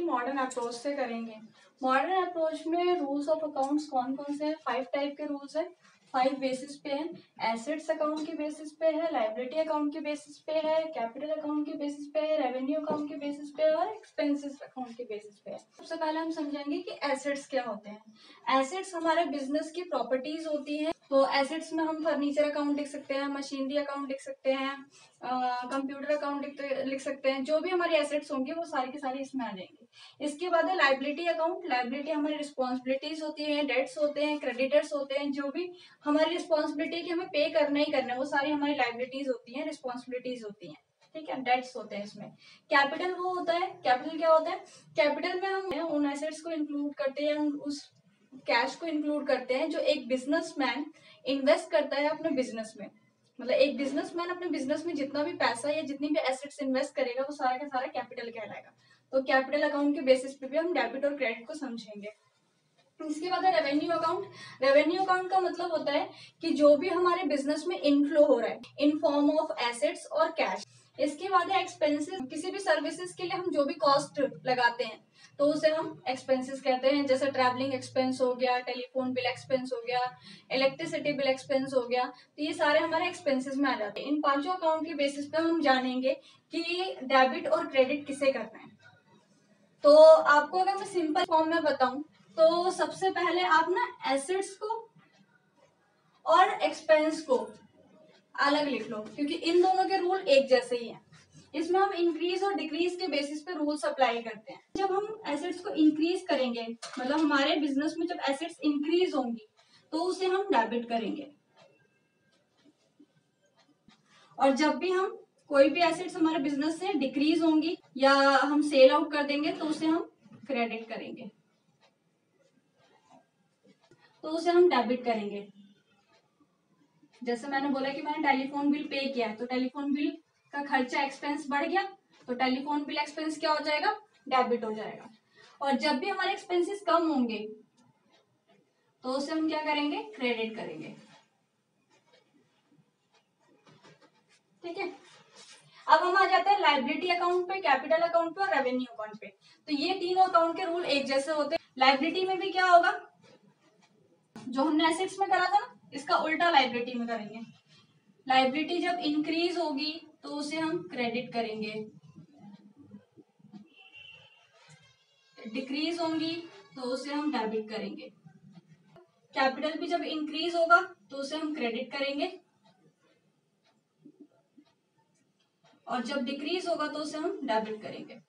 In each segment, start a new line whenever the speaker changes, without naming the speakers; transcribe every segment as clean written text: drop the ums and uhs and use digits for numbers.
Modern approach से करेंगे। Modern approach में रूल्स ऑफ अकाउंट्स कौन कौन से हैं? 5 टाइप के रूल्स हैं, 5 बेसिस पे हैं। एसेट्स अकाउंट के बेसिस पे है, लाइबिलिटी अकाउंट के बेसिस पे है, कैपिटल अकाउंट के बेसिस पे है, रेवेन्यू अकाउंट के बेसिस पे है और एक्सपेंसेस अकाउंट के बेसिस पे है। सबसे पहले हम समझेंगे कि एसेट्स क्या होते हैं। एसेट्स हमारे बिजनेस की प्रॉपर्टीज होती हैं। तो एसेट्स में हम फर्नीचर अकाउंट लिख सकते हैं, मशीनरी अकाउंट लिख सकते हैं, कंप्यूटर अकाउंट लिख सकते हैं। जो भी हमारी एसेट्स होंगे वो सारी की सारी इसमें आ जाएंगे। इसके बाद है लाइबिलिटी अकाउंट। लाइबिलिटी हमारी रिस्पॉन्सिबिलिटीज होती है, डेट्स होते हैं, क्रेडिटर्स होते हैं। जो भी हमारी रिस्पॉन्सिबिलिटी की हमें पे करना ही करना है वो सारी हमारी लाइबिलिटीज होती हैं, रिस्पॉन्सिबिलिटीज होती हैं। ठीक है, डेट्स होते हैं इसमें। कैपिटल वो होता है, कैपिटल क्या होता है? कैपिटल में हम उन एसेट्स को इंक्लूड करते हैं, उस कैश को इंक्लूड करते हैं जो एक बिजनेसमैन इन्वेस्ट करता है अपने बिजनेस में। मतलब एक बिजनेसमैन अपने बिजनेस में जितना भी पैसा या जितनी भी एसेट्स इन्वेस्ट करेगा वो सारा का सारा कैपिटल कहलाएगा। तो कैपिटल अकाउंट के बेसिस पे भी हम डेबिट और क्रेडिट को समझेंगे। इसके बाद है रेवेन्यू अकाउंट। रेवेन्यू अकाउंट का मतलब होता है कि जो भी हमारे बिजनेस में इनफ्लो हो रहा है इन फॉर्म ऑफ एसेट्स और कैश। इसके बाद है एक्सपेंसेस। किसी भी सर्विसेज के लिए हम जो भी कॉस्ट लगाते हैं तो उसे हम एक्सपेंसेस कहते हैं। जैसे ट्रैवलिंग एक्सपेंस हो गया, टेलीफोन बिल एक्सपेंस हो गया, इलेक्ट्रिसिटी बिल एक्सपेंस हो गया। तो ये सारे हमारे एक्सपेंसेस में आ जाते हैं। इन पांचों अकाउंट के बेसिस पे हम जानेंगे कि डेबिट और क्रेडिट किसे करना है। तो आपको अगर मैं सिंपल फॉर्म में बताऊं तो सबसे पहले आप ना एसेट्स को और एक्सपेंस को अलग लिख लो, क्योंकि इन दोनों के रूल एक जैसे ही हैं। इसमें हम इंक्रीज और डिक्रीज के बेसिस पे रूल्स अप्लाई करते हैं। जब हम एसेट्स को इंक्रीज करेंगे, मतलब हमारे बिजनेस में जब एसेट्स इंक्रीज होंगी तो उसे हम डेबिट करेंगे, और जब भी हम कोई भी एसेट्स हमारे बिजनेस से डिक्रीज होंगी या हम सेल आउट कर देंगे तो उसे हम क्रेडिट करेंगे, तो उसे हम डेबिट करेंगे। जैसे मैंने बोला कि मैंने टेलीफोन बिल पे किया तो टेलीफोन बिल का खर्चा एक्सपेंस बढ़ गया तो टेलीफोन बिल एक्सपेंस क्या हो जाएगा? डेबिट हो जाएगा। और जब भी हमारे एक्सपेंसेस कम होंगे तो उसे हम क्या करेंगे? क्रेडिट करेंगे। ठीक है, अब हम आ जाते हैं लाइबिलिटी अकाउंट पे, कैपिटल अकाउंट पे और रेवेन्यू अकाउंट पे। तो ये तीनों अकाउंट के रूल एक जैसे होते हैं। लाइबिलिटी में भी क्या होगा? जो हमने एसेट्स में करा था ना, इसका उल्टा लाइबिलिटी में करेंगे। लाइबिलिटी जब इंक्रीज होगी तो उसे हम क्रेडिट करेंगे, डिक्रीज होंगी तो उसे हम डेबिट करेंगे। कैपिटल भी जब इंक्रीज होगा तो उसे हम क्रेडिट करेंगे, और जब डिक्रीज होगा तो उसे हम डेबिट करेंगे।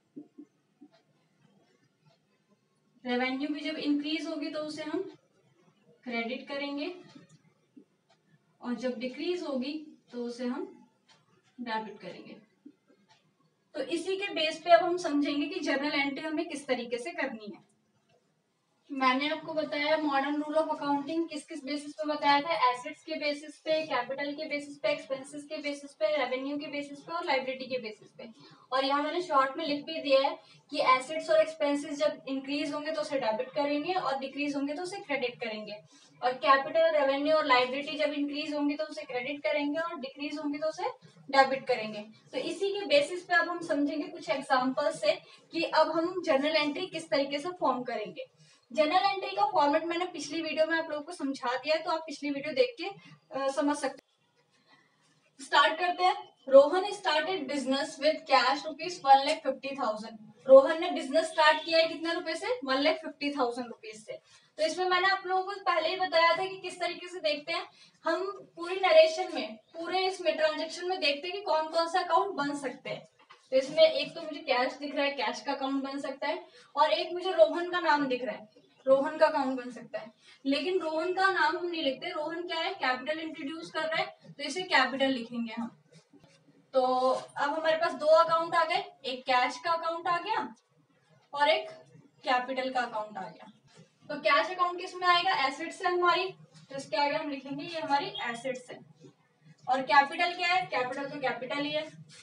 रेवेन्यू भी जब इंक्रीज होगी तो उसे हम क्रेडिट करेंगे, और जब डिक्रीज होगी तो उसे हम डेबिट करेंगे। तो इसी के बेस पे अब हम समझेंगे कि जर्नल एंट्री हमें किस तरीके से करनी है। मैंने आपको बताया मॉडर्न रूल ऑफ अकाउंटिंग किस किस बेसिस पे बताया था? एसेट्स के बेसिस पे, कैपिटल के बेसिस पे, एक्सपेंसेस के बेसिस पे, रेवेन्यू के बेसिस पे और लाइबिलिटी के बेसिस पे। और यहाँ मैंने शॉर्ट में लिख भी दिया है कि एसेट्स और एक्सपेंसेस जब इंक्रीज होंगे तो उसे डेबिट करेंगे और डिक्रीज होंगे तो उसे क्रेडिट करेंगे, और कैपिटल, रेवेन्यू और लाइबिलिटी जब इंक्रीज होंगे तो उसे क्रेडिट करेंगे और डिक्रीज होंगे तो उसे डेबिट करेंगे। तो इसी के बेसिस पे अब हम समझेंगे कुछ एग्जाम्पल से कि अब हम जर्नल एंट्री किस तरीके से फॉर्म करेंगे। जर्नल एंट्री का फॉर्मेट मैंने पिछली वीडियो में आप लोगों को समझा दिया है, तो आप पिछली वीडियो देख के समझ सकते हैं। स्टार्ट करते हैं। Rohan started business with cash ₹1,50,000। Rohan ने बिजनेस स्टार्ट किया है कितने रुपए से? ₹1,50,000 से। तो इसमें मैंने आप लोगों को पहले ही बताया था कि किस तरीके से देखते हैं हम पूरी नरेशन में, पूरे इसमें ट्रांजेक्शन में देखते हैं कि कौन कौन सा अकाउंट बन सकते हैं। तो इसमें एक तो मुझे कैश दिख रहा है, कैश का अकाउंट बन सकता है, और एक मुझे रोहन का नाम दिख रहा है, रोहन का अकाउंट बन सकता है। लेकिन रोहन का नाम हम नहीं लिखते। रोहन क्या है? कैपिटल इंट्रोड्यूस कर रहा है तो इसे कैपिटल लिखेंगे हम। तो अब हमारे पास दो अकाउंट आ गए, एक कैश का अकाउंट आ गया और एक कैपिटल का अकाउंट आ गया। तो कैश अकाउंट किस में आएगा? एसेट्स है हमारी, तो इसके आगे हम लिखेंगे ये हमारी एसेट्स है। और कैपिटल क्या है? कैपिटल तो कैपिटल ही है।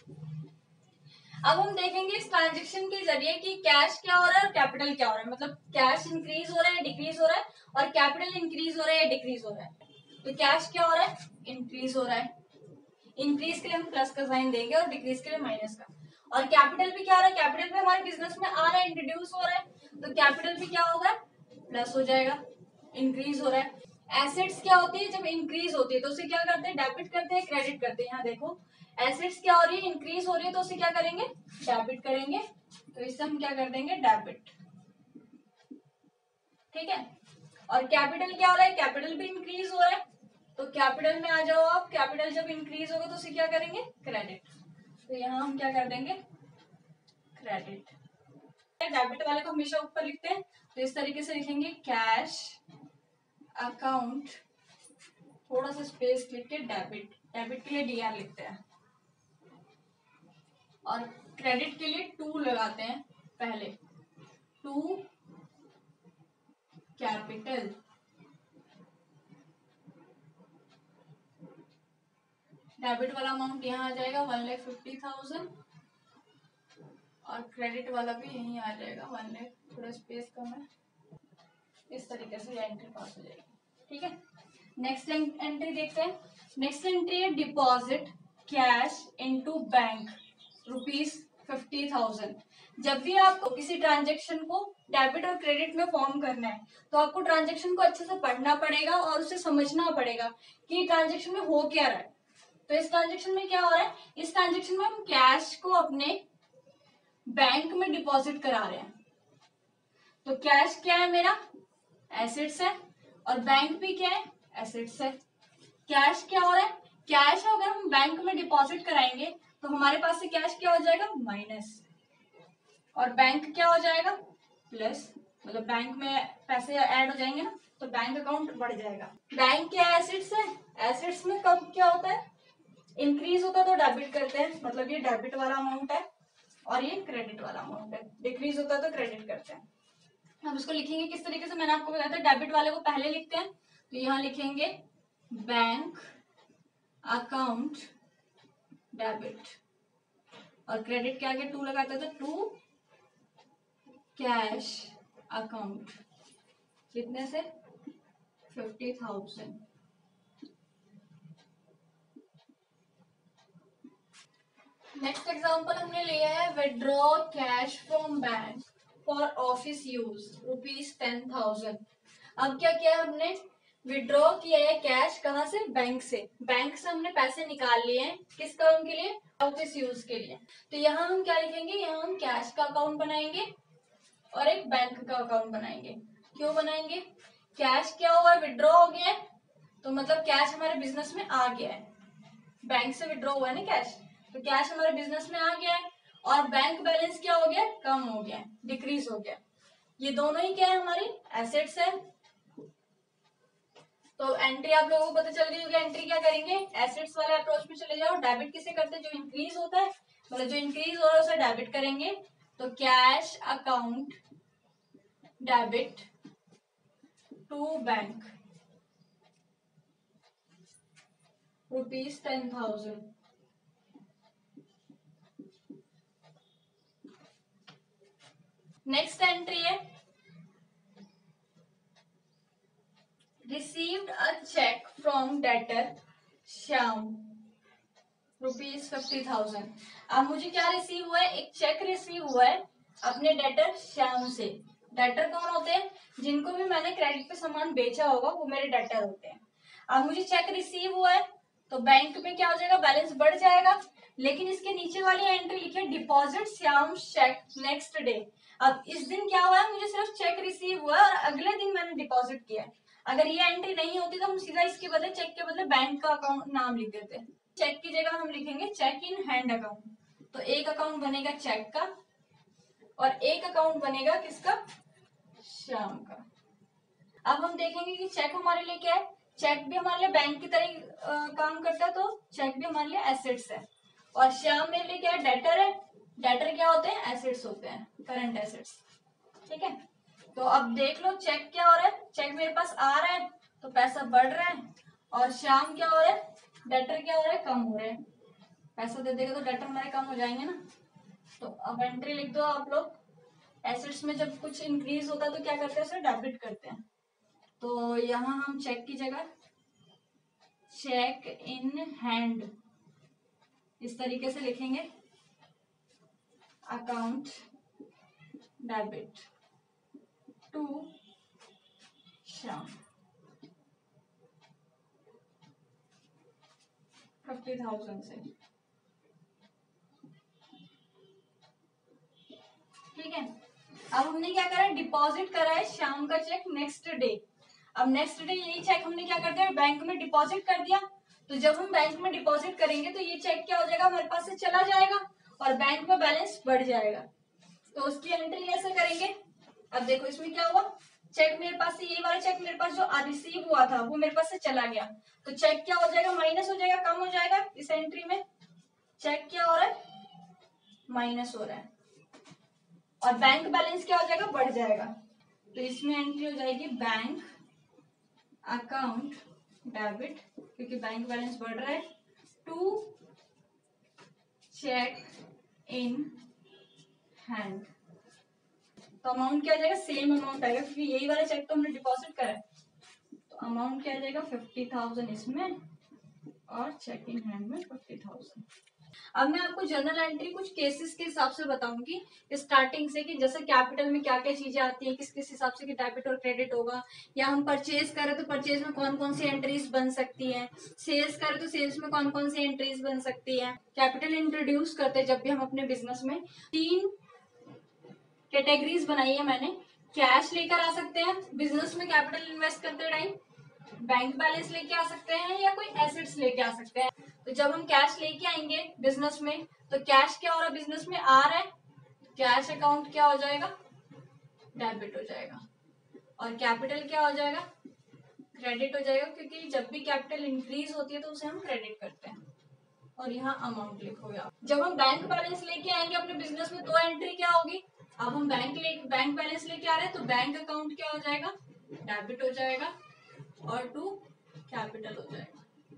अब हम देखेंगे इस ट्रांजेक्शन के जरिए कि कैश क्या हो रहा है और कैपिटल क्या हो रहा है। मतलब कैश इंक्रीज हो रहा है, डिक्रीज हो रहा है, और कैपिटल इंक्रीज हो रहा है या डिक्रीज हो रहा है। तो कैश क्या हो रहा है? इंक्रीज हो रहा है। इंक्रीज के लिए हम प्लस का साइन देंगे और डिक्रीज के लिए माइनस का। और कैपिटल भी क्या हो रहा है, कैपिटल भी हमारे बिजनेस में आ रहा है, इंट्रोड्यूस हो रहा है, तो कैपिटल भी क्या होगा, प्लस हो जाएगा, इंक्रीज हो रहा है। एसेट्स क्या होती है, जब इंक्रीज होती है तो उसे क्या करते हैं, डेबिट करते हैं, क्रेडिट करते हैं। यहाँ देखो एसेट्स क्या हो रही है, इंक्रीज हो रही है, तो उसे क्या करेंगे, डेबिट करेंगे, तो इससे हम क्या कर देंगे, डेबिट। ठीक है, और कैपिटल क्या हो रहा है, कैपिटल भी इंक्रीज हो रहा है, तो कैपिटल में आ जाओ आप, कैपिटल जब इंक्रीज होगा तो उसे क्या करेंगे, क्रेडिट, तो यहाँ हम क्या कर देंगे, क्रेडिट। डेबिट वाले को हमेशा ऊपर लिखते हैं, तो इस तरीके से लिखेंगे कैश अकाउंट, थोड़ा सा स्पेस लिख के डेबिट, डेबिट के लिए डीआर लिखते हैं, और क्रेडिट के लिए टू लगाते हैं पहले, टू कैपिटल। डेबिट वाला अमाउंट यहाँ आ जाएगा 1,50,000 और क्रेडिट वाला भी यहीं आ जाएगा 1 लाख, थोड़ा स्पेस कम है, इस तरीके से एंट्री पास हो जाएगी। ठीक है, नेक्स्ट एंट्री देखते हैं। नेक्स्ट एंट्री है डिपॉजिट कैश इनटू बैंक ₹50,000। जब भी आपको किसी ट्रांजेक्शन को डेबिट और क्रेडिट में फॉर्म करना है तो आपको ट्रांजेक्शन को अच्छे से पढ़ना पड़ेगा और उसे समझना पड़ेगा कि ट्रांजेक्शन में हो क्या रहा है। तो इस ट्रांजेक्शन में क्या हो रहा है, इस ट्रांजेक्शन में हम कैश को अपने बैंक में डिपॉजिट करा रहे हैं। तो कैश क्या है मेरा, एसेट्स है, और बैंक भी क्या है, एसेट्स है। कैश क्या हो रहा है, कैश अगर हम बैंक में डिपॉजिट कराएंगे तो हमारे पास से कैश क्या हो जाएगा, माइनस, और बैंक क्या हो जाएगा, प्लस, मतलब बैंक में पैसे ऐड हो जाएंगे ना, तो बैंक अकाउंट बढ़ जाएगा। बैंक क्या एसेट्स है, एसेट्स में कब क्या होता है, इंक्रीज होता है तो डेबिट करते हैं, मतलब ये डेबिट वाला अमाउंट है और ये क्रेडिट वाला अमाउंट है, डिक्रीज होता है तो क्रेडिट करते हैं। हम इसको लिखेंगे किस तरीके से, मैंने आपको बताया था डेबिट वाले को पहले लिखते हैं, तो यहाँ लिखेंगे बैंक अकाउंट डेबिट, और क्रेडिट के आगे टू लगाते थे, टू कैश अकाउंट, कितने से, 50,000। नेक्स्ट एग्जांपल हमने लिया है withdraw cash from bank for office use ₹10,000। अब क्या किया हमने, विड्रॉ किया है कैश, कहाँ से, बैंक से, बैंक से हमने पैसे निकाल लिए हैं, किस काम के लिए, ऑफिस यूज के लिए। तो यहाँ हम क्या लिखेंगे, यहाँ हम कैश का अकाउंट बनाएंगे और एक बैंक का अकाउंट बनाएंगे। क्यों बनाएंगे, कैश क्या हुआ है, विड्रॉ हो गया है, तो मतलब कैश हमारे बिजनेस में आ गया है, बैंक से विड्रॉ हुआ है ना कैश, तो कैश हमारे बिजनेस में आ गया है, और बैंक बैलेंस क्या हो गया, कम हो गया, डिक्रीज हो गया। ये दोनों ही क्या है, हमारी एसेट्स है। तो एंट्री आप लोगों को पता चल गई होगी, एंट्री क्या करेंगे, एसेट्स वाले अप्रोच में चले जाओ। डेबिट किसे करते हैं, जो इंक्रीज होता है, मतलब जो इंक्रीज हो रहा है उसे डेबिट करेंगे, तो cash account debit to bank ₹10,000। Next entry है received a check from debtor Shyam ₹50,000। अब मुझे क्या रिसीव हुआ है, एक चेक रिसीव हुआ है अपने डेटर श्याम से। डेटर कौन होते हैं, जिनको भी मैंने क्रेडिट पे सामान बेचा होगा वो मेरे डेटर होते हैं। अब मुझे चेक रिसीव हुआ है तो बैंक में क्या हो जाएगा, बैलेंस बढ़ जाएगा, लेकिन इसके नीचे वाली एंट्री लिखी है deposit Shyam cheque next day. अब इस दिन क्या हुआ है, मुझे सिर्फ चेक रिसीव हुआ है और अगले दिन मैंने डिपॉजिट किया है। अगर ये एंट्री नहीं होती तो हम सीधा इसके बदले, चेक के बदले बैंक का अकाउंट नाम लिख देते हैं। चेक की जगह हम लिखेंगे चेक इन हैंड अकाउंट, तो एक अकाउंट बनेगा चेक का और एक अकाउंट बनेगा किसका, श्याम का। अब हम देखेंगे कि चेक हमारे लिए क्या है, चेक भी हमारे लिए बैंक की तरह काम करता है, तो चेक भी हमारे लिए एसेट्स है, और श्याम मेरे लिए क्या है, डेटर है। डेटर क्या होते हैं, एसेट्स होते हैं, करंट एसेट्स। ठीक है, तो अब देख लो चेक क्या हो रहा है, चेक मेरे पास आ रहा है तो पैसा बढ़ रहा है, और श्याम क्या हो रहा है, डेटर क्या हो रहा है, कम हो रहा है। पैसा दे देगा तो डेटर हमारे कम हो जाएंगे ना। तो अब एंट्री लिख दो आप लोग, एसेट्स में जब कुछ इंक्रीज होता है तो क्या करते हैं, उसे डेबिट करते हैं। तो यहाँ हम चेक की जगह चेक इन हैंड इस तरीके से लिखेंगे, अकाउंट डेबिट टू श्याम 50,000 से। ठीक है, अब हमने क्या करा है, डिपॉजिट करा है श्याम का चेक नेक्स्ट डे। अब नेक्स्ट डे यही चेक हमने क्या कर दिया, बैंक में डिपॉजिट कर दिया। तो जब हम बैंक में डिपॉजिट करेंगे तो ये चेक क्या हो जाएगा, हमारे पास से चला जाएगा और बैंक में बैलेंस बढ़ जाएगा। तो उसकी एंट्री कैसे करेंगे, अब देखो इसमें क्या हुआ, चेक मेरे पास से, ये वाला चेक मेरे पास जो रिसीव हुआ था वो मेरे पास से चला गया, तो चेक क्या हो जाएगा, माइनस हो जाएगा, कम हो जाएगा। इस एंट्री में चेक क्या हो रहा है, माइनस हो रहा है, और बैंक बैलेंस क्या हो जाएगा, बढ़ जाएगा। तो इसमें एंट्री हो जाएगी बैंक अकाउंट डेबिट, क्योंकि बैंक बैलेंस बढ़ रहा है, टू चेक इन हैंड। तो अमाउंट क्या आ जाएगा, सेम अमाउंट आएगा, क्योंकि यही वाला चेक तो हमने डिपॉजिट करा है। तो अमाउंट क्या आ जाएगा, 50,000 इसमें और चेक इन हैंड में 50,000। अब मैं आपको जर्नल एंट्री कुछ केसेस के हिसाब से बताऊंगी स्टार्टिंग से, कि जैसे कैपिटल में क्या क्या चीजें आती हैं, किस किस हिसाब से कि डेबिट और क्रेडिट होगा, या हम परचेज करें तो परचेज में कौन कौन सी एंट्रीज बन सकती हैं, सेल्स करें तो सेल्स में कौन कौन सी एंट्रीज बन सकती है। कैपिटल इंट्रोड्यूस करते जब भी हम अपने बिजनेस में 3 कैटेगरीज बनाई है मैंने। कैश लेकर आ सकते हैं बिजनेस में कैपिटल इन्वेस्ट करते टाइम, बैंक बैलेंस लेके आ सकते हैं, या कोई एसेट्स लेके आ सकते हैं। तो जब हम कैश लेके आएंगे बिजनेस में, तो कैश क्या हो रहा है, बिजनेस में आ रहा है, कैश अकाउंट क्या हो जाएगा, डेबिट हो जाएगा, और कैपिटल क्या हो जाएगा, क्रेडिट हो जाएगा, क्योंकि जब भी कैपिटल इंक्रीज होती है तो उसे हम क्रेडिट करते हैं। और यहाँ अमाउंट लिखोगे आप। जब हम बैंक बैलेंस लेके आएंगे अपने बिजनेस में तो एंट्री क्या होगी, अब हम बैंक बैलेंस लेके आ रहे हैं तो बैंक अकाउंट क्या हो जाएगा, डेबिट हो जाएगा, और टू कैपिटल हो जाएगा,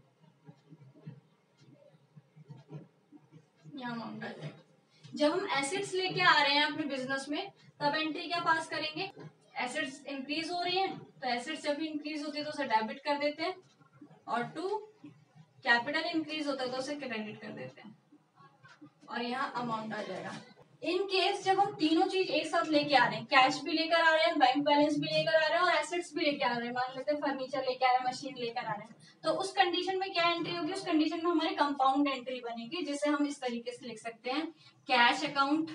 यहाँ अमाउंट आ जाएगा। जब हम एसेट्स लेके आ रहे हैं अपने बिजनेस में तब एंट्री क्या पास करेंगे, एसेट्स इंक्रीज हो रही हैं तो एसेट्स जब भी इंक्रीज होती है तो उसे डेबिट कर देते हैं, और टू कैपिटल इंक्रीज होता है तो उसे क्रेडिट कर देते हैं, और यहाँ अमाउंट आ जाएगा। इन केस जब हम तीनों चीज एक साथ लेके आ रहे हैं, कैश भी लेकर आ रहे हैं, बैंक बैलेंस भी लेकर आ रहे हैं, और एसेट्स भी लेके आ रहे हैं, मान लेते हैं फर्नीचर लेके आ रहे हैं, मशीन लेकर आ रहे हैं, तो उस कंडीशन में क्या एंट्री होगी, उस कंडीशन में हमारी कंपाउंड एंट्री बनेगी, जिसे हम इस तरीके से लिख सकते हैं, cash account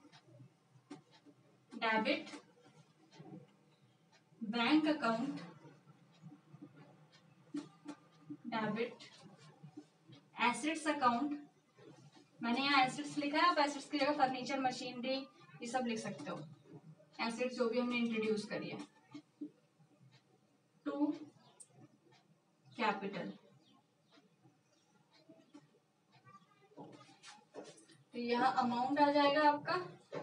debit, bank account debit, assets account, मैंने यहाँ एसेट्स लिखा है, आप एसेट्स की जगह फर्नीचर, मशीनरी ये सब लिख सकते हो, एसेट्स जो भी हमने इंट्रोड्यूस करी है, टू कैपिटल। तो यहाँ अमाउंट आ जाएगा आपका,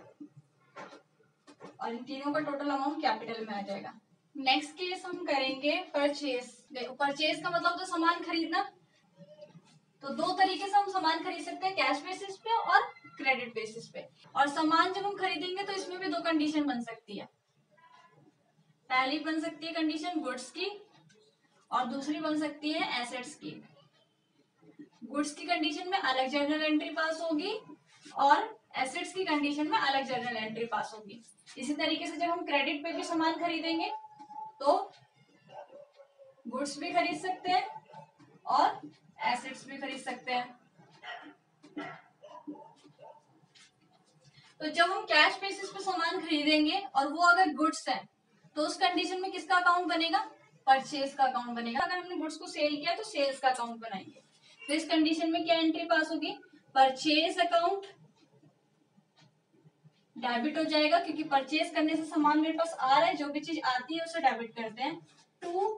और इन तीनों का टोटल अमाउंट कैपिटल में आ जाएगा। नेक्स्ट केस हम करेंगे परचेज। देखो परचेज का मतलब तो सामान खरीदना, तो दो तरीके से हम सामान खरीद सकते हैं, कैश बेसिस पे और क्रेडिट बेसिस पे। और सामान जब हम खरीदेंगे तो इसमें भी दो कंडीशन बन सकती है, पहली बन सकती है कंडीशन गुड्स की, और दूसरी बन सकती है एसेट्स की। गुड्स की कंडीशन में अलग जर्नल एंट्री पास होगी, और एसेट्स की कंडीशन में अलग जर्नल एंट्री पास होगी। इसी तरीके से जब हम क्रेडिट पे भी सामान खरीदेंगे तो गुड्स भी खरीद सकते हैं और एसेट्स भी खरीद सकते हैं। तो जब हम कैश बेसिस पे सामान खरीदेंगे और वो अगर गुड्स है तो उस कंडीशन में किसका अकाउंट बनेगा, परचेज का अकाउंट बनेगा। अगर हमने गुड्स को सेल किया तो सेल्स का अकाउंट बनाएंगे। तो इस कंडीशन में क्या एंट्री पास होगी, परचेज अकाउंट डेबिट हो जाएगा, क्योंकि परचेज करने से सामान मेरे पास आ रहा है, जो भी चीज आती है उसे डेबिट करते हैं, टू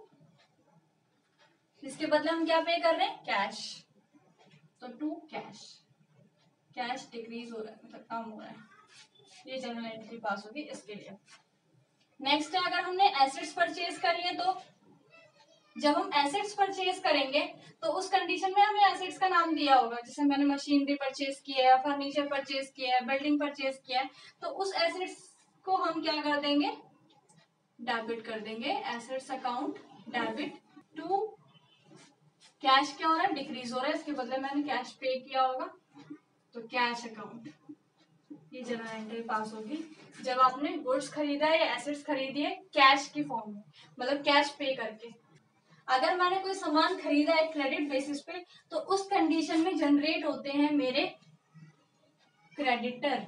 इसके बदले हम क्या पे कर रहे हैं, कैश, तो टू कैश, कैश डिक्रीज हो रहा है मतलब कम हो रहा है, ये जनरल एंट्री पास होगी इसके लिए। नेक्स्ट है, अगर हमने एसेट्स परचेज करी है तो जब हम एसेट्स परचेज करेंगे तो उस कंडीशन में हमें एसेट्स का नाम दिया होगा, जैसे मैंने मशीनरी परचेज किया है, फर्नीचर परचेज किया है, बिल्डिंग परचेज किया है, तो उस एसेट्स को हम क्या कर देंगे, डेबिट कर देंगे, assets account debit, to cash क्या हो रहा है, डिक्रीज हो रहा है, इसके बदले मैंने कैश पे किया होगा, तो कैश अकाउंट ये जर्नल एंट्री पास होगी जब आपने गुड्स खरीदा है या एसेट्स खरीदी है कैश की फॉर्म में, मतलब कैश पे करके। अगर मैंने कोई सामान खरीदा है क्रेडिट बेसिस पे तो उस कंडीशन में जनरेट होते हैं मेरे क्रेडिटर।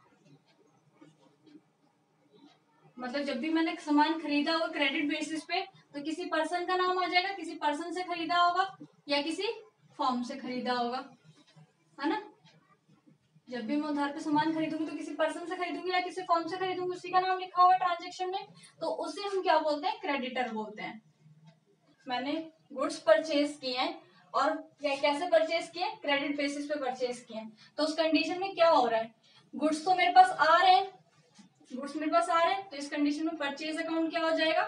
मतलब जब भी मैंने सामान खरीदा होगा क्रेडिट बेसिस पे तो किसी पर्सन का नाम आ जाएगा, किसी पर्सन से खरीदा होगा या किसी फॉर्म से खरीदा होगा, है ना। जब भी मैं उधार पे सामान खरीदूंगी तो किसी पर्सन से खरीदूंगी या किसी फॉर्म से खरीदूंगी, उसी का नाम लिखा होगा ट्रांजेक्शन में, तो उसे हम क्या बोलते हैं, क्रेडिटर बोलते हैं। मैंने गुड्स परचेज किए हैं और कैसे परचेज किए, क्रेडिट बेसिस पे परचेज किए हैं, तो उस कंडीशन में क्या हो रहा है, गुड्स तो मेरे पास आ रहे हैं, गुड्स मेरे पास आ रहे हैं, तो इस कंडीशन में परचेज अकाउंट क्या हो जाएगा,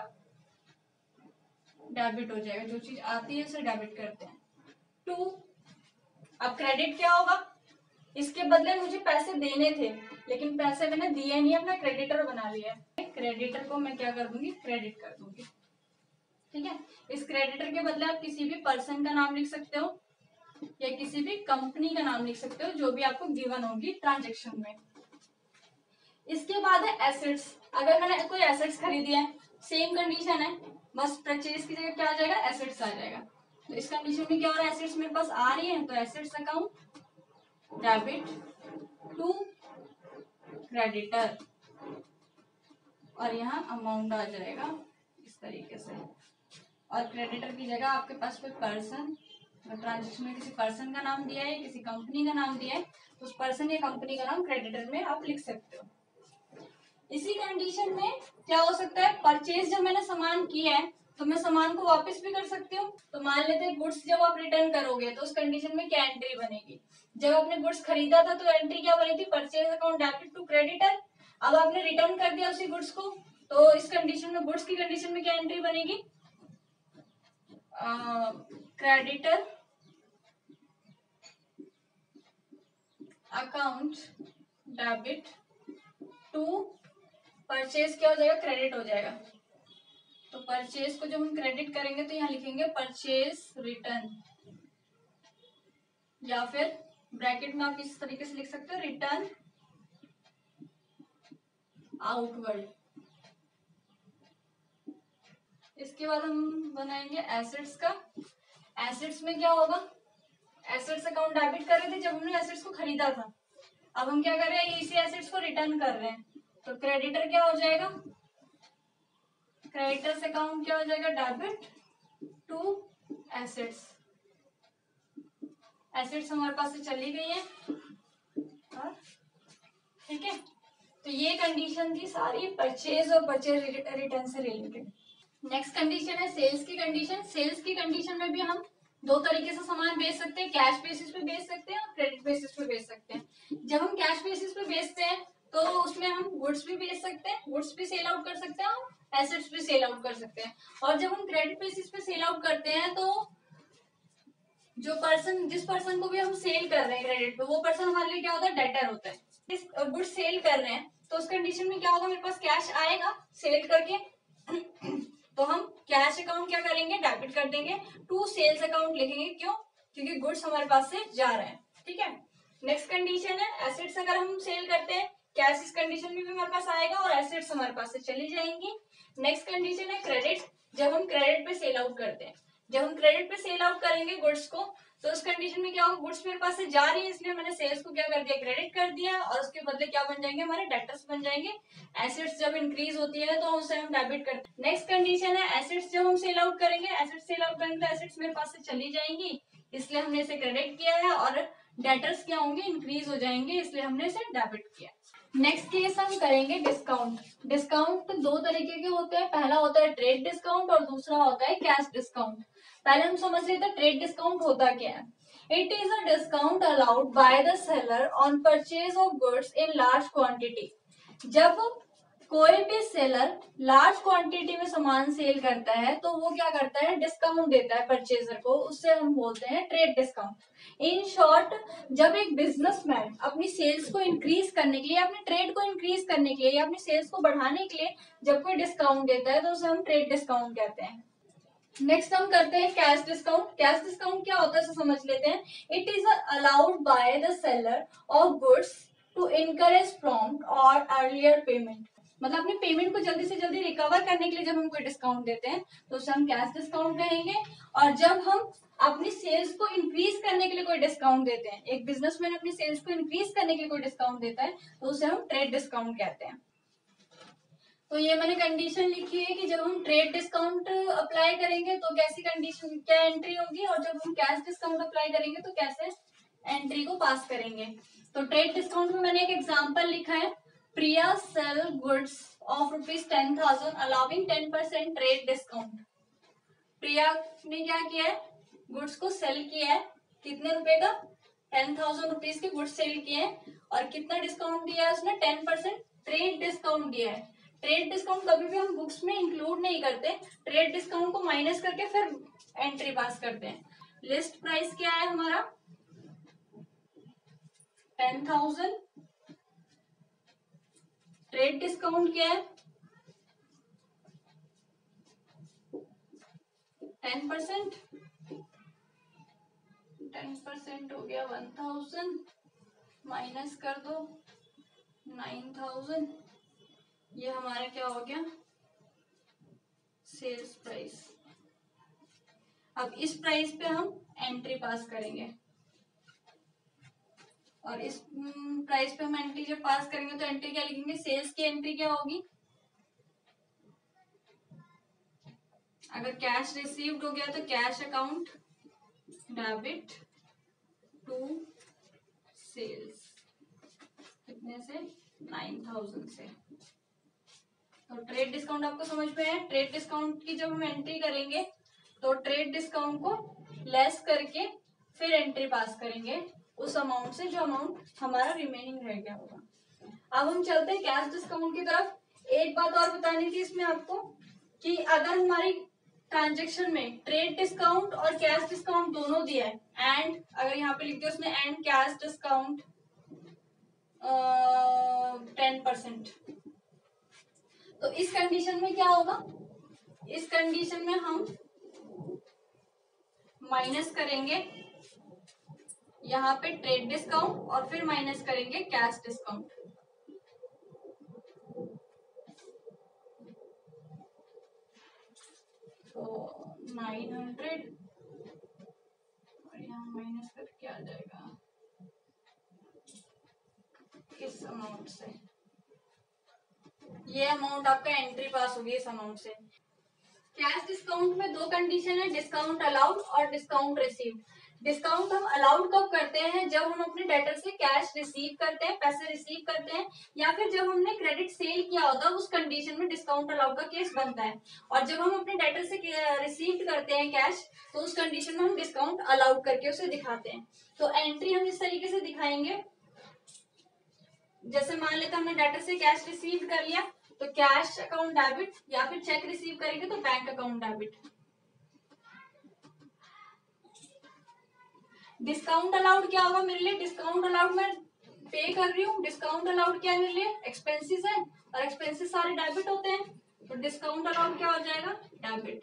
डेबिट हो जाएगा। जो चीज आती है उसे डेबिट करते हैं। 2, अब क्रेडिट क्या होगा, इसके बदले मुझे पैसे देने थे लेकिन पैसे मैंने दिए नहीं, अपना क्रेडिटर बना लिया है। क्रेडिटर को मैं क्या कर दूंगी, क्रेडिट कर दूंगी, ठीक है। इस क्रेडिटर के बदले आप किसी भी पर्सन का नाम लिख सकते हो या किसी भी कंपनी का नाम लिख सकते हो जो भी आपको गिवन होगी ट्रांजेक्शन में। इसके बाद है एसेट्स। अगर मैंने कोई एसेट्स खरीदी है, सेम कंडीशन है, बस परचेज की जगह क्या आ जाएगा, एसेट्स आ जाएगा। तो इस कंडीशन में क्या हो रहा है, एसेट्स मेरे पास आ रही है तो assets account debit to creditor, और यहाँ अमाउंट आ जाएगा इस तरीके से। और क्रेडिटर की जगह आपके पास कोई पर्सन, ट्रांजेक्शन में किसी पर्सन का नाम दिया है, किसी कंपनी का नाम दिया है, तो उस पर्सन या कंपनी का नाम क्रेडिटर में आप लिख सकते हो। इसी कंडीशन में क्या हो सकता है, परचेज जब मैंने सामान किया है तो मैं सामान को वापस भी कर सकती हूँ। तो मान लेते हैं गुड्स जब आप रिटर्न करोगे तो उस कंडीशन में क्या एंट्री बनेगी, जब आपने गुड्स खरीदा था तो एंट्री क्या बनी थी, purchase account debit to creditor. अब आपने रिटर्न कर दिया उसी गुड्स को, तो इस कंडीशन में, गुड्स की कंडीशन में क्या एंट्री बनेगी, creditor account debit to purchase क्या हो जाएगा, क्रेडिट हो जाएगा। तो परचेज को जब हम क्रेडिट करेंगे तो यहाँ लिखेंगे परचेज रिटर्न, या फिर ब्रैकेट में आप इस तरीके से लिख सकते हो, रिटर्न आउटवर्ड। इसके बाद हम बनाएंगे एसेट्स का। एसेट्स में क्या होगा, एसेट्स अकाउंट डेबिट कर रहे थे जब हमने एसेट्स को खरीदा था, अब हम क्या कर रहे हैं, इसी एसेट्स को रिटर्न कर रहे हैं, तो क्रेडिटर क्या हो जाएगा, क्रेडिटर्स अकाउंट क्या हो जाएगा, डेबिट टू एसेट्स। एसेट्स हमारे पास से चली गई है, ठीक है। तो ये कंडीशन थी सारी परचेज और परचेज रिटर्न से रिलेटेड। नेक्स्ट कंडीशन है सेल्स की कंडीशन। सेल्स की कंडीशन में भी हम दो तरीके से सामान बेच सकते हैं, कैश बेसिस पे बेच सकते हैं और क्रेडिट बेसिस पे बेच सकते हैं। जब हम कैश बेसिस पे बेचते हैं तो उसमें हम गुड्स भी बेच सकते हैं, गुड्स भी सेल आउट कर सकते हैं और एसेट्स भी सेल आउट कर सकते हैं। और जब हम क्रेडिट बेसिस पे सेल आउट करते हैं तो जो पर्सन, जिस पर्सन को भी हम सेल कर रहे हैं क्रेडिट पे, वो पर्सन हमारे लिए क्या होता है, डेटर होता है। इस गुड्स सेल कर रहे हैं तो उस कंडीशन में क्या होगा, मेरे पास कैश आएगा सेल करके तो हम कैश अकाउंट क्या करेंगे, डेबिट कर देंगे, टू सेल्स अकाउंट लिखेंगे। क्यों, क्योंकि गुड्स हमारे पास से जा रहे हैं, ठीक है। नेक्स्ट कंडीशन है एसेट्स। अगर हम सेल करते हैं, कैश इस कंडीशन में भी हमारे पास आएगा और एसेट्स हमारे पास से चली जाएंगी। नेक्स्ट कंडीशन है क्रेडिट। जब हम क्रेडिट पे सेल आउट करते हैं, जब हम क्रेडिट पे सेल आउट करेंगे गुड्स को, तो उस कंडीशन में क्या होगा, गुड्स मेरे पास से जा रही है इसलिए मैंने सेल्स को क्या कर दिया, क्रेडिट कर दिया, और उसके बदले क्या बन जाएंगे, हमारे डेटर्स बन जाएंगे। एसेट्स जब इंक्रीज होती है तो उसे हम डेबिट करते हैं। नेक्स्ट कंडीशन है एसेट्स जब हम सेल आउट करेंगे, एसेट्स सेल आउट करेंगे तो एसेट्स मेरे पास से चली जाएंगी इसलिए हमने इसे क्रेडिट किया है, और डेटर्स क्या होंगे, इंक्रीज हो जाएंगे इसलिए हमने इसे डेबिट किया। नेक्स्ट केस हम करेंगे डिस्काउंट। डिस्काउंट दो तरीके के होते हैं, पहला होता है ट्रेड डिस्काउंट और दूसरा होता है कैश डिस्काउंट। पहले हम समझ लेते हैं ट्रेड डिस्काउंट होता क्या है। It is a discount allowed by the seller on purchase of goods in large quantity. जब कोई भी सेलर लार्ज क्वांटिटी में सामान सेल करता है तो वो क्या करता है, डिस्काउंट देता है परचेजर को, उससे हम बोलते हैं ट्रेड डिस्काउंट। इन शॉर्ट, जब एक बिजनेसमैन अपनी सेल्स को इंक्रीज करने के लिए, अपने ट्रेड को इंक्रीज करने के लिए या अपनी सेल्स को बढ़ाने के लिए जब कोई डिस्काउंट देता है तो उसे हम ट्रेड डिस्काउंट कहते हैं। नेक्स्ट हम करते हैं कैश डिस्काउंट। कैश डिस्काउंट क्या होता है समझ लेते हैं। It is allowed by the seller of goods to encourage prompt और अर्लियर पेमेंट, मतलब अपने पेमेंट को जल्दी से जल्दी रिकवर करने के लिए जब हम कोई डिस्काउंट देते हैं तो उसे हम कैश डिस्काउंट कहेंगे। और जब हम अपनी सेल्स को इंक्रीज करने के लिए कोई डिस्काउंट देते हैं, एक बिजनेसमैन अपनी सेल्स को इंक्रीज करने के लिए कोई डिस्काउंट देता है तो उसे हम ट्रेड डिस्काउंट कहते हैं। तो ये मैंने कंडीशन लिखी है कि जब हम ट्रेड डिस्काउंट अप्लाई करेंगे तो कैसी कंडीशन, क्या एंट्री होगी, और जब हम कैश डिस्काउंट अप्लाई करेंगे तो कैसे एंट्री को पास करेंगे। तो ट्रेड डिस्काउंट में मैंने एक एग्जांपल लिखा है, Priya sell goods of ₹10,000 allowing 10% trade discount. Priya ने क्या किया है, गुड्स को सेल किया है, कितने रुपए का, 10,000 रुपीज के गुड्स सेल किए हैं, और कितना डिस्काउंट दिया है उसने, 10% ट्रेड डिस्काउंट दिया है। ट्रेड डिस्काउंट कभी भी हम बुक्स में इंक्लूड नहीं करते, ट्रेड डिस्काउंट को माइनस करके फिर एंट्री पास करते हैं। लिस्ट प्राइस क्या है हमारा, 10,000, ट्रेड डिस्काउंट क्या है 10%, 10% हो गया 1,000, माइनस कर दो 9,000, ये हमारा क्या हो गया सेल्स प्राइस। अब इस प्राइस पे हम एंट्री पास करेंगे, और इस प्राइस पे हम एंट्री जब पास करेंगे तो एंट्री क्या लिखेंगे, सेल्स की एंट्री क्या होगी, अगर कैश रिसीव्ड हो गया तो cash account debit to sales, कितने से 9,000 से। तो ट्रेड डिस्काउंट आपको समझ में है, ट्रेड डिस्काउंट की जब हम एंट्री करेंगे तो ट्रेड डिस्काउंट को लेस करके फिर एंट्री पास करेंगे उस अमाउंट से जो अमाउंट हमारा रिमेनिंग रह गया होगा। अब हम चलते हैं कैश डिस्काउंट की तरफ। एक बात और बतानी थी इसमें आपको कि अगर हमारी ट्रांजेक्शन में ट्रेड डिस्काउंट और कैश डिस्काउंट दोनों दिया है, एंड अगर यहाँ पे लिख दिया उसने एंड कैश डिस्काउंट 10%, तो इस कंडीशन में क्या होगा, इस कंडीशन में हम माइनस करेंगे यहाँ पे ट्रेड डिस्काउंट और फिर माइनस करेंगे कैश डिस्काउंट। तो 900 और यहाँ माइनस करके आ जाएगा इस अमाउंट से, ये अमाउंट आपका एंट्री पास होगी इस अमाउंट से। कैश डिस्काउंट में दो कंडीशन है, डिस्काउंट अलाउड और डिस्काउंट रिसीव्ड। डिस्काउंट हम अलाउड कब करते हैं, जब हम अपने डेटर से कैश रिसीव करते हैं, पैसे रिसीव करते हैं, या फिर जब हमने क्रेडिट सेल किया होता है उस कंडीशन में डिस्काउंट अलाउड का केस बनता है। और जब हम अपने डेटर से रिसीव करते हैं कैश तो उस कंडीशन में हम डिस्काउंट अलाउड करके उसे दिखाते हैं। तो एंट्री हम इस तरीके से दिखाएंगे, जैसे मान लेते हमने डेटर से कैश रिसीव कर लिया तो कैश अकाउंट डेबिट, या फिर चेक रिसीव करेंगे तो bank account debit. Discount allowed क्या होगा मेरे लिए, डिस्काउंट अलाउड मैं पे कर रही हूँ, डिस्काउंट अलाउड क्या है मेरे लिए, एक्सपेंसेस है, और एक्सपेंसेस सारे डेबिट होते हैं, तो डिस्काउंट अलाउड क्या हो जाएगा डेबिट।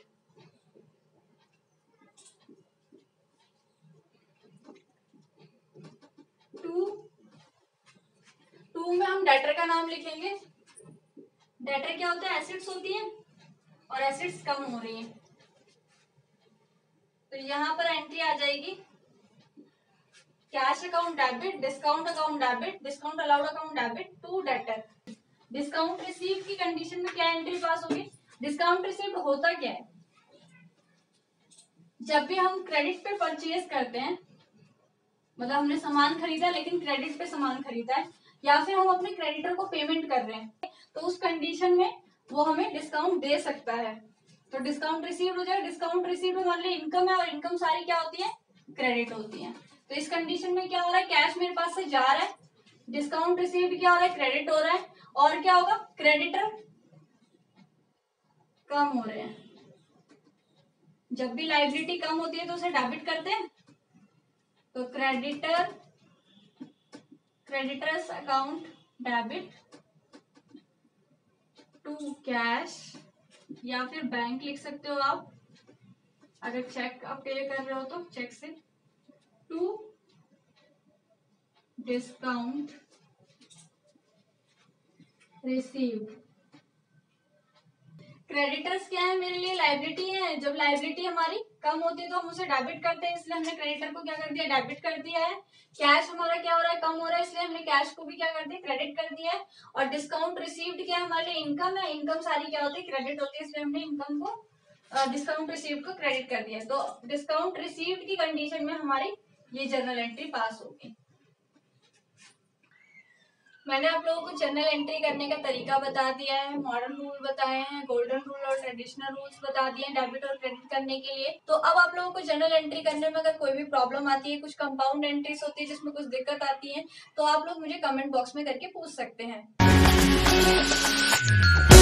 टू में हम डेटर का नाम लिखेंगे, डेटर क्या होता है, एसेट्स होती है और एसेट्स कम हो रही हैं, तो यहाँ पर एंट्री आ जाएगी cash account debit, discount account debit, discount allowed account debit to debtor. Discount receive की कंडीशन में क्या एंट्री पास होगी, डिस्काउंट रिसीव होता क्या है, जब भी हम क्रेडिट पे परचेज करते हैं, मतलब हमने सामान खरीदा लेकिन क्रेडिट पे सामान खरीदा है, या फिर हम अपने क्रेडिटर को पेमेंट कर रहे हैं, तो उस कंडीशन में वो हमें डिस्काउंट दे सकता है, तो डिस्काउंट रिसीव हो जाएगा। डिस्काउंट रिसीव मान ली इनकम है, और इनकम सारी क्या होती है क्रेडिट होती है, तो इस कंडीशन में क्या हो रहा है, कैश मेरे पास से जा रहा है, डिस्काउंट रिसीव क्या हो रहा है क्रेडिट हो रहा है, और क्या होगा क्रेडिटर कम हो रहे हैं। जब भी लायबिलिटी कम होती है तो उसे डेबिट करते हैं, तो creditors account debit to cash, या फिर बैंक लिख सकते हो आप, अगर चेक आप पे कर रहे हो तो चेक से, टू डिस्काउंट रिसीव्ड। क्रेडिटर्स क्या है मेरे लिए? लाइबिलिटी है। जब लाइबिलिटी हमारी कम होती है तो हम उसे डेबिट करते हैं, इसलिए हमने क्रेडिटर को क्या कर दिया? डेबिट कर दिया है। कैश हमारा क्या हो रहा है? कम हो रहा है, इसलिए हमने कैश को भी क्या कर दिया? क्रेडिट कर दिया है। और डिस्काउंट रिसीव्ड क्या है हमारे लिए? इनकम है। इनकम सारी क्या होती है? क्रेडिट होती है, इसलिए हमने इनकम को डिस्काउंट रिसीव्ड को क्रेडिट कर दिया। तो डिस्काउंट रिसीव्ड की कंडीशन में हमारी ये जर्नल एंट्री पास होगी। मैंने आप लोगों को जर्नल एंट्री करने का तरीका बता दिया है, मॉडर्न रूल बताए हैं, गोल्डन रूल और ट्रेडिशनल रूल्स बता दिए हैं डेबिट और क्रेडिट करने के लिए। तो अब आप लोगों को जर्नल एंट्री करने में अगर कोई भी प्रॉब्लम आती है, कुछ कंपाउंड एंट्रीज होती है जिसमें कुछ दिक्कत आती है, तो आप लोग मुझे कमेंट बॉक्स में करके पूछ सकते हैं।